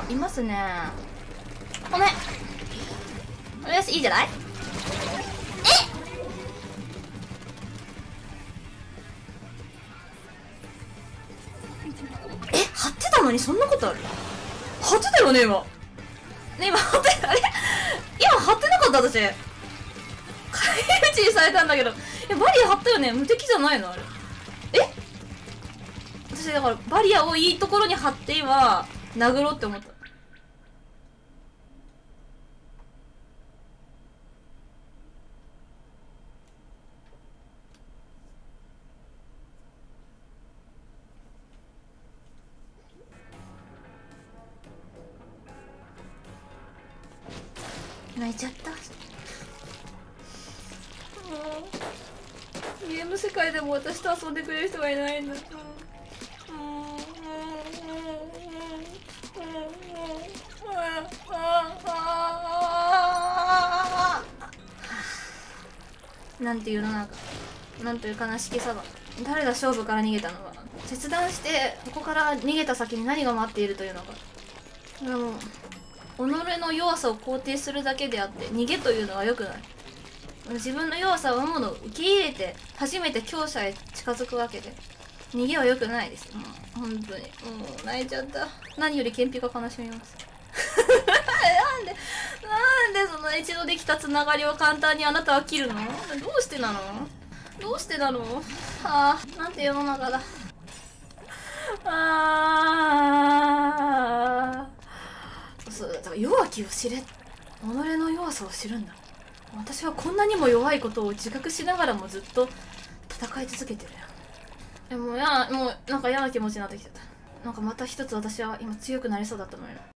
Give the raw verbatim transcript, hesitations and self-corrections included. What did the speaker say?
いますね。ごめん。よし、いいじゃない。ええ、張ってたのにそんなことある？張ってたよね、今。ね、今張って、あれ今張ってなかった私。返り討ちにされたんだけど。え、バリア張ったよね？無敵じゃないのあれ。え私だからバリアをいいところに張って今、殴ろうって思った。泣いちゃった。ゲーム世界でも私と遊んでくれる人がいないんだ。なんていう世の中、なんという悲しきさだ。誰だ勝負から逃げたのは。切断してここから逃げた先に何が待っているというのか。でも己の弱さを肯定するだけであって逃げというのは良くない。自分の弱さをものを受け入れて初めて強者へ近づくわけで、逃げは良くないです。もう本当にもう泣いちゃった。何より健平が悲しみますなんでなんでその一度できたつながりを簡単にあなたは切るの？どうしてなの？どうしてなの？ああ、なんて世の中だ。ああ、そうだから弱きを知れ。己の弱さを知るんだ。私はこんなにも弱いことを自覚しながらもずっと戦い続けてるよ。でもやもうなんか嫌な気持ちになってきてた。なんかまた一つ私は今強くなりそうだったのよ。